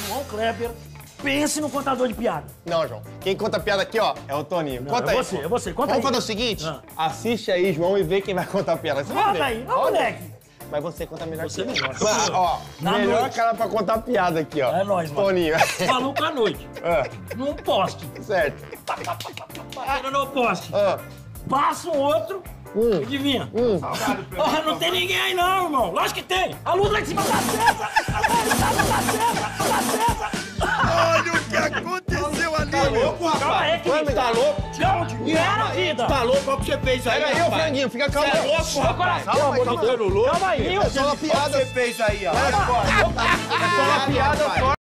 João Kleber, pense no contador de piada. Não, João. Quem conta piada aqui, ó, é o Toninho. Conta aí. É você. Conta Vamos aí. fazer o seguinte? Assiste aí, João, e vê quem vai contar piada. Você vai Conta ver. aí. Não, moleque. Mas você conta melhor Você que eu. melhor. Ó, Na melhor noite. cara pra contar piada aqui, ó. É nóis, mano. Toninho. Maluco à noite. Num poste. Certo. Batendo no poste. Passa um outro. Adivinha? Porra, não tem ninguém aí não, irmão. Lógico que tem. A luz lá em cima tá acesa. Tá acesa. Olha o que aconteceu ali, Tá louco, rapaz? Calma aí, que Tá louco? Não era a vida. Tá louco? Olha o que você fez aí, Pega aí, ô rapaz. franguinho, fica calmo. Você é louco, rapaz? Pelo amor de Deus, Louco. Calma aí, É só uma Olha o que piada. você fez aí, ó. É só uma piada, só.